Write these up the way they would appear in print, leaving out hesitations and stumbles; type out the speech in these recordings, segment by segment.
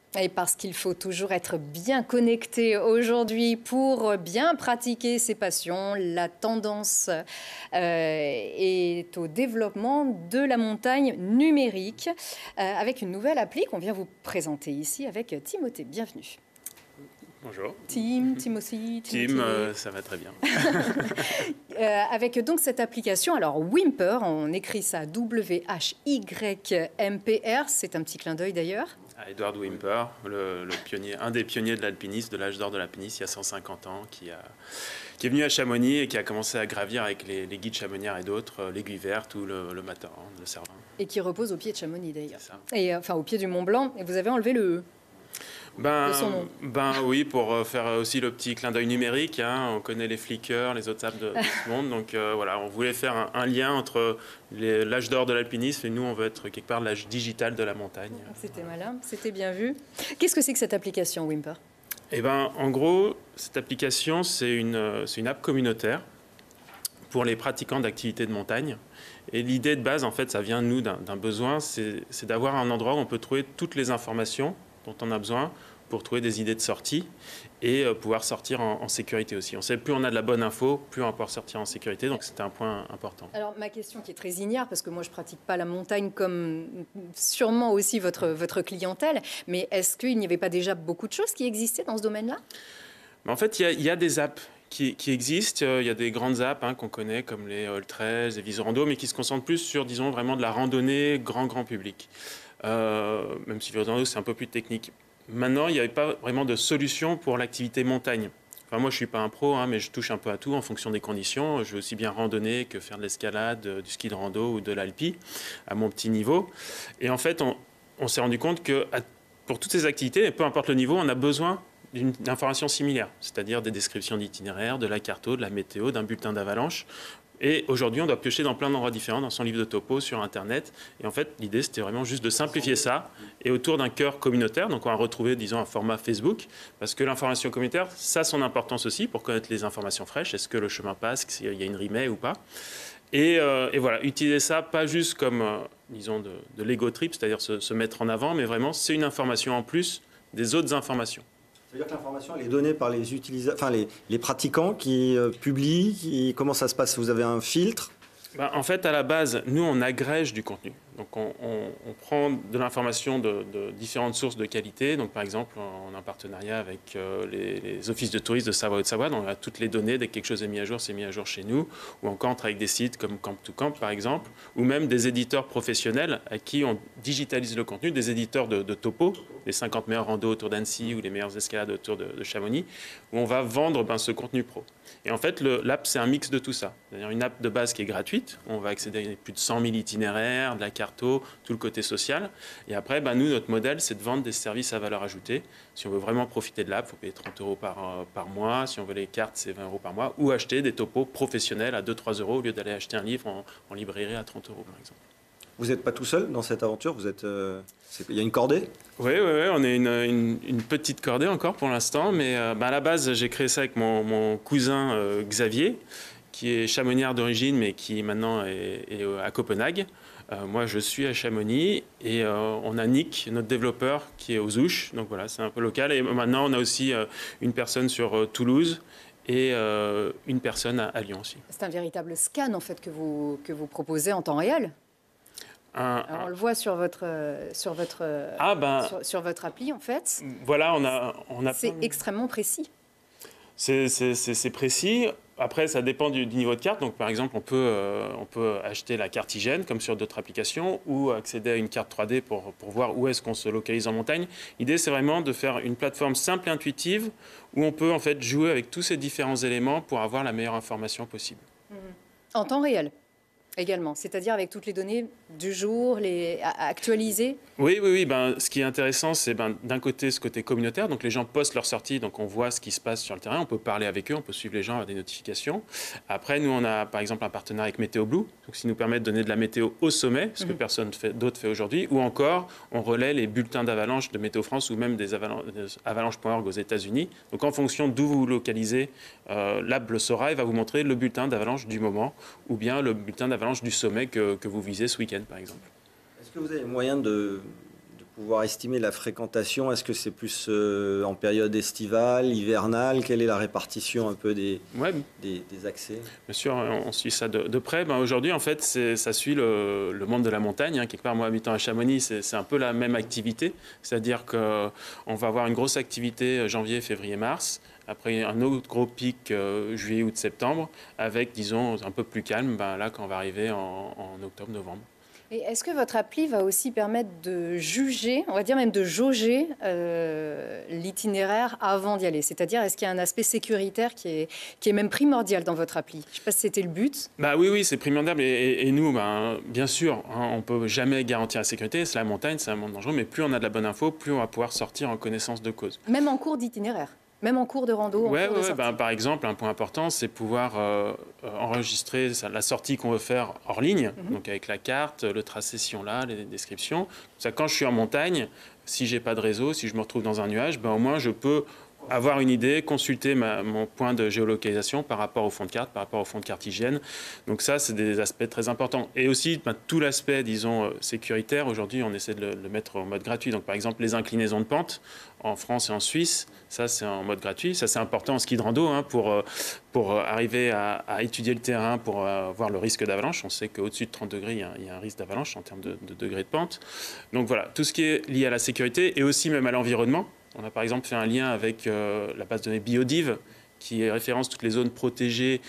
Et parce qu'il faut toujours être bien connecté aujourd'hui pour bien pratiquer ses passions, la tendance est au développement de la montagne numérique avec une nouvelle appli qu'on vient vous présenter ici avec Timothée. Bienvenue. Bonjour. Timothée. Ça va très bien. Avec donc cette application, alors Whympr, on écrit ça W-H-Y-M-P-R, c'est un petit clin d'œil d'ailleurs. Edward Whymper, pionnier, un des pionniers de l'alpinisme, de l'âge d'or de l'alpinisme, il y a 150 ans, qui est venu à Chamonix et qui a commencé à gravir avec les guides chamoniards et d'autres, l'aiguille verte ou le Matterhorn, le Cervin. Et qui repose au pied de Chamonix d'ailleurs. Et enfin au pied du Mont Blanc, et vous avez enlevé le E. Oui, pour faire aussi le petit clin d'œil numérique, hein, on connaît les Flickr, les autres apps de ce monde, donc voilà, on voulait faire un lien entre l'âge d'or de l'alpinisme et nous, on veut être quelque part l'âge digital de la montagne. C'était malin, c'était bien vu. Qu'est-ce que c'est que cette application Whympr? Eh ben, en gros, cette application, c'est une app communautaire pour les pratiquants d'activités de montagne. Et l'idée de base, en fait, ça vient, nous, d'un besoin, c'est d'avoir un endroit où on peut trouver toutes les informations dont on a besoin pour trouver des idées de sortie et pouvoir sortir en sécurité aussi. On sait, plus on a de la bonne info, plus on va pouvoir sortir en sécurité, donc c'était un point important. Alors ma question qui est très ignare, parce que moi je ne pratique pas la montagne comme sûrement aussi votre clientèle, mais est-ce qu'il n'y avait pas déjà beaucoup de choses qui existaient dans ce domaine-là? En fait, il y a des apps qui existent. Il y a des grandes apps qu'on connaît comme les All-Trails, les Visorando, mais qui se concentrent plus sur, disons, vraiment de la randonnée grand public. Même si Visorando, c'est un peu plus technique. Maintenant, il n'y avait pas vraiment de solution pour l'activité montagne. Enfin, moi, je ne suis pas un pro, mais je touche un peu à tout en fonction des conditions. Je veux aussi bien randonner que faire de l'escalade, du ski de rando ou de l'alpi à mon petit niveau. Et en fait, on s'est rendu compte que pour toutes ces activités, peu importe le niveau, on a besoin d'informations similaires, c'est-à-dire des descriptions d'itinéraires, de la carto, de la météo, d'un bulletin d'avalanche. Et aujourd'hui, on doit piocher dans plein d'endroits différents, dans son livre de topo, sur Internet. Et en fait, l'idée, c'était vraiment juste de simplifier ça et autour d'un cœur communautaire. Donc, on va retrouver, disons, un format Facebook, parce que l'information communautaire, ça a son importance aussi pour connaître les informations fraîches. Est-ce que le chemin passe, s'il y a une rimée ou pas. Et voilà, utiliser ça, pas juste comme, disons, de l'ego trip, c'est-à-dire se mettre en avant, mais vraiment, c'est une information en plus des autres informations. Ça veut dire que l'information elle est donnée par les utilisateurs, enfin les pratiquants qui publient, comment ça se passe? Vous avez un filtre? En fait, à la base, nous, on agrège du contenu. Donc, on prend de l'information de différentes sources de qualité. Donc, par exemple, on a un partenariat avec les offices de tourisme de Savoie et de Savoie. Donc, on a toutes les données. Dès que quelque chose est mis à jour, c'est mis à jour chez nous. Ou encore, on travaille avec des sites comme Camp2Camp, par exemple. Ou même des éditeurs professionnels à qui on digitalise le contenu. Des éditeurs de topo, les 50 meilleurs randos autour d'Annecy ou les meilleures escalades autour de Chamonix, où on va vendre ce contenu pro. Et en fait, l'app, c'est un mix de tout ça. C'est-à-dire une app de base qui est gratuite. On va accéder à plus de 100 000 itinéraires, de la carto, tout le côté social. Et après, nous, notre modèle, c'est de vendre des services à valeur ajoutée. Si on veut vraiment profiter de l'app, il faut payer 30 € par mois. Si on veut les cartes, c'est 20 € par mois. Ou acheter des topos professionnels à 2-3 € au lieu d'aller acheter un livre en librairie à 30 € par exemple. Vous n'êtes pas tout seul dans cette aventure, il y a une cordée? Oui, on est une petite cordée encore pour l'instant, mais à la base, j'ai créé ça avec mon cousin Xavier, qui est chamoniard d'origine, mais qui maintenant est à Copenhague. Moi, je suis à Chamonix et on a Nick, notre développeur, qui est aux Ouches. Donc voilà, c'est un peu local. Et maintenant, on a aussi une personne sur Toulouse et une personne à Lyon aussi. C'est un véritable scan, en fait, que vous proposez en temps réel. Alors, on le voit sur votre appli, en fait. Voilà, on a c'est extrêmement précis. C'est précis. Après, ça dépend du niveau de carte. Donc, par exemple, on peut acheter la carte hygiène, comme sur d'autres applications, ou accéder à une carte 3D pour voir où est-ce qu'on se localise en montagne. L'idée, c'est vraiment de faire une plateforme simple et intuitive, où on peut en fait jouer avec tous ces différents éléments pour avoir la meilleure information possible. En temps réel également, c'est-à-dire avec toutes les données du jour, actualisées. Oui. Ce qui est intéressant, c'est d'un côté ce côté communautaire. Donc les gens postent leurs sorties, donc on voit ce qui se passe sur le terrain. On peut parler avec eux, on peut suivre les gens, avoir des notifications. Après, nous, on a par exemple un partenariat avec Météo Blue, donc qui nous permet de donner de la météo au sommet, ce que personne d'autre fait aujourd'hui. Ou encore, on relaie les bulletins d'avalanche de Météo France ou même des avalanches.org aux États-Unis. Donc en fonction d'où vous vous localisez, l'app le saura et va vous montrer le bulletin d'avalanche du moment ou bien le bulletin d'avalanche du sommet que vous visez ce week-end, par exemple. Est-ce que vous avez moyen de pouvoir estimer la fréquentation, est-ce que c'est plus en période estivale, hivernale? Quelle est la répartition un peu des accès? Bien sûr, on suit ça de près. Ben, aujourd'hui, en fait, ça suit le monde de la montagne. Hein. Quelque part, moi, habitant à Chamonix, c'est un peu la même activité. C'est-à-dire qu'on va avoir une grosse activité janvier, février, mars. Après, un autre gros pic juillet, août, septembre, avec, disons, un peu plus calme, ben, là, quand on va arriver en octobre, novembre. Et est-ce que votre appli va aussi permettre de juger, on va dire même de jauger l'itinéraire avant d'y aller? C'est-à-dire, est-ce qu'il y a un aspect sécuritaire qui est même primordial dans votre appli? Je ne sais pas si c'était le but. Bah oui, c'est primordial. Et nous, ben, bien sûr, hein, on ne peut jamais garantir la sécurité. C'est la montagne, c'est un monde dangereux. Mais plus on a de la bonne info, plus on va pouvoir sortir en connaissance de cause. Même en cours d'itinéraire? Même en cours de rando? Ben, par exemple, un point important, c'est pouvoir enregistrer la sortie qu'on veut faire hors ligne, donc avec la carte, le tracé si on l'a, les descriptions. Ça, quand je suis en montagne, si j'ai pas de réseau, si je me retrouve dans un nuage, ben, au moins je peux avoir une idée, consulter mon point de géolocalisation par rapport au fond de carte, par rapport au fond de cartesienne. Donc ça, c'est des aspects très importants. Et aussi, ben, tout l'aspect, disons, sécuritaire, aujourd'hui, on essaie de le mettre en mode gratuit. Donc par exemple, les inclinaisons de pente, en France et en Suisse, ça c'est en mode gratuit. Ça c'est important en ski de rando hein, pour arriver à étudier le terrain, pour voir le risque d'avalanche. On sait qu'au-dessus de 30 degrés, il y a un risque d'avalanche en termes de degrés de pente. Donc voilà, tout ce qui est lié à la sécurité et aussi même à l'environnement. On a par exemple fait un lien avec la base de données Biodive, qui référence toutes les zones protégées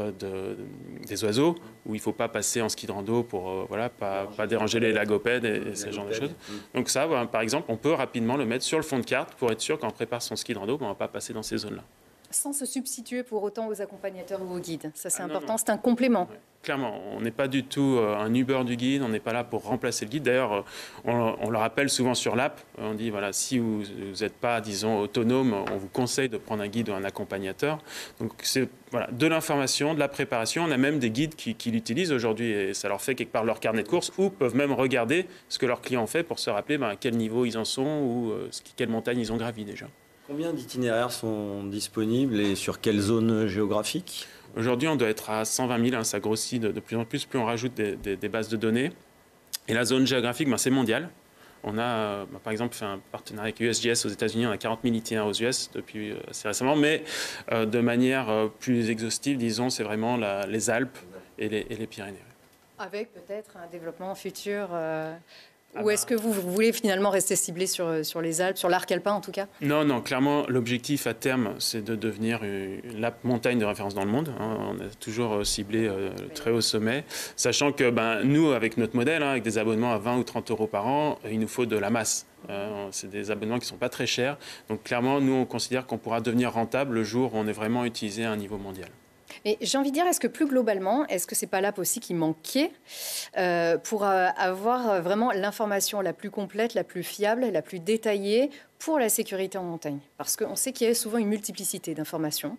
des oiseaux, où il ne faut pas passer en ski de rando pour pas déranger les lagopèdes et ce genre de choses. Donc ça, par exemple, on peut rapidement le mettre sur le fond de carte pour être sûr quand on prépare son ski de rando, on ne va pas passer dans ces zones-là. Sans se substituer pour autant aux accompagnateurs ou aux guides. Ça, c'est important, c'est un complément. Ouais. Clairement, on n'est pas du tout un Uber du guide, on n'est pas là pour remplacer le guide. D'ailleurs, on le rappelle souvent sur l'app, on dit, voilà, si vous n'êtes pas, disons, autonome, on vous conseille de prendre un guide ou un accompagnateur. Donc, c'est voilà, de l'information, de la préparation. On a même des guides qui l'utilisent aujourd'hui et ça leur fait quelque part leur carnet de course ou peuvent même regarder ce que leurs clients ont fait pour se rappeler à quel niveau ils en sont ou quelle montagne ils ont gravi déjà. Combien d'itinéraires sont disponibles et sur quelle zone géographique? Aujourd'hui, on doit être à 120 000, hein, ça grossit de plus en plus on rajoute des bases de données. Et la zone géographique, c'est mondial. On a, par exemple, fait un partenariat avec USGS aux États-Unis, on a 40 000 itinéraires aux US depuis assez récemment, mais de manière plus exhaustive, disons, c'est vraiment les Alpes et les Pyrénées. Avec peut-être un développement futur ou est-ce que vous voulez finalement rester ciblé sur les Alpes, sur l'arc alpin en tout cas? Non, clairement, l'objectif à terme, c'est de devenir la montagne de référence dans le monde. Hein. On a toujours ciblé très haut sommet, sachant que nous, avec notre modèle, avec des abonnements à 20 ou 30 euros par an, il nous faut de la masse. C'est des abonnements qui ne sont pas très chers. Donc clairement, nous, on considère qu'on pourra devenir rentable le jour où on est vraiment utilisé à un niveau mondial. Et j'ai envie de dire, est-ce que plus globalement, est-ce que c'est pas l'app aussi qui manquait pour avoir vraiment l'information la plus complète, la plus fiable, la plus détaillée pour la sécurité en montagne? Parce qu'on sait qu'il y a souvent une multiplicité d'informations.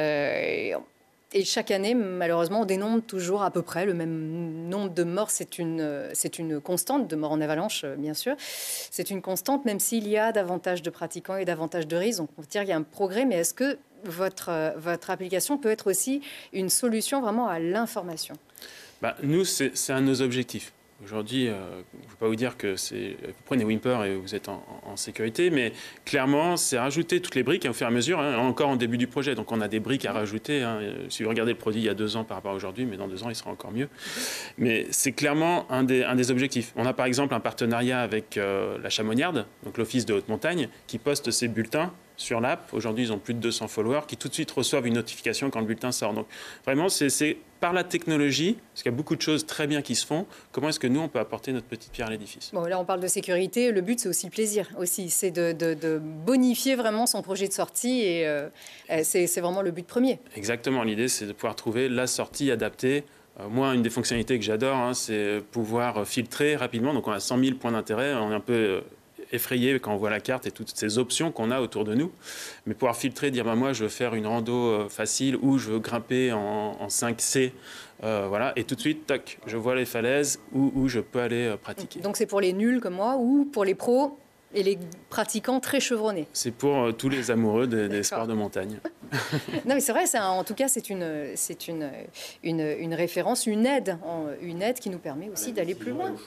Et chaque année, malheureusement, on dénombre toujours à peu près le même nombre de morts. C'est une constante, de morts en avalanche, bien sûr. C'est une constante, même s'il y a davantage de pratiquants et davantage de risques. Donc, on peut dire qu'il y a un progrès, mais est-ce que votre application peut être aussi une solution vraiment à l'information? Nous, c'est un de nos objectifs. Aujourd'hui, je ne vais pas vous dire que vous prenez Wimper et vous êtes en sécurité, mais clairement, c'est rajouter toutes les briques au fur et à mesure, hein, encore en début du projet. Donc, on a des briques à rajouter. Hein. Si vous regardez le produit il y a 2 ans par rapport à aujourd'hui, mais dans 2 ans, il sera encore mieux. Mais c'est clairement un des objectifs. On a par exemple un partenariat avec la Chamoniarde, donc l'Office de haute montagne, qui poste ses bulletins sur l'app. Aujourd'hui, ils ont plus de 200 followers qui tout de suite reçoivent une notification quand le bulletin sort. Donc vraiment, c'est par la technologie, parce qu'il y a beaucoup de choses très bien qui se font, comment est-ce que nous, on peut apporter notre petite pierre à l'édifice? Bon, là, on parle de sécurité. Le but, c'est aussi le plaisir. Aussi, c'est de bonifier vraiment son projet de sortie et c'est vraiment le but premier. Exactement. L'idée, c'est de pouvoir trouver la sortie adaptée. Moi, une des fonctionnalités que j'adore, hein, c'est pouvoir filtrer rapidement. Donc, on a 100 000 points d'intérêt. On est un peu effrayé quand on voit la carte et toutes ces options qu'on a autour de nous. Mais pouvoir filtrer, dire moi je veux faire une rando facile ou je veux grimper en 5C, voilà, et tout de suite, tac, je vois les falaises où je peux aller pratiquer. Donc c'est pour les nuls comme moi ou pour les pros et les pratiquants très chevronnés? C'est pour tous les amoureux des sports de montagne. Non mais c'est vrai, en tout cas c'est une référence, une aide qui nous permet aussi d'aller plus loin.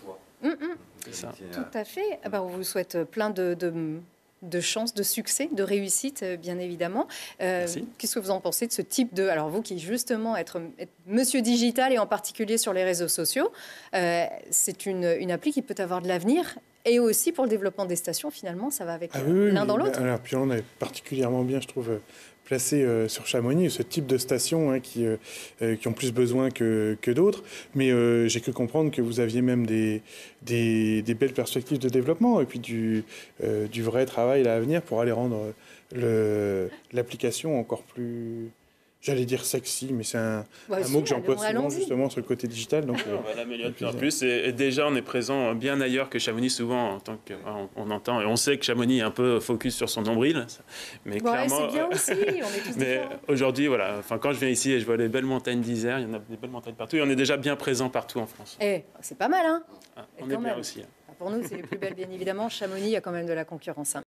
C'est ça. Tout à fait. Ah bah, on vous souhaite plein de chance, de succès, de réussite, bien évidemment. Qu'est-ce que vous en pensez de ce type de... Alors vous qui justement être monsieur digital et en particulier sur les réseaux sociaux, c'est une appli qui peut avoir de l'avenir et aussi pour le développement des stations, finalement, ça va avec l'un dans l'autre. Alors, puis on est particulièrement bien, je trouve, placé sur Chamonix, ce type de stations qui ont plus besoin que d'autres. Mais j'ai cru comprendre que vous aviez même des belles perspectives de développement et puis du vrai travail à venir pour aller rendre l'application encore plus... J'allais dire sexy, mais c'est un mot que j'emploie souvent justement sur le côté digital. Donc, on va l'améliorer de plus en plus. Et déjà, on est présent bien ailleurs que Chamonix souvent. On entend et on sait que Chamonix est un peu focus sur son nombril. Mais clairement, c'est bien aussi, on est tous mais aujourd'hui, voilà, quand je viens ici et je vois les belles montagnes d'Isère, il y en a des belles montagnes partout. Et on est déjà bien présent partout en France. C'est pas mal, hein. On est bien aussi. Pour nous, c'est les plus belles, bien évidemment. Chamonix, il y a quand même de la concurrence.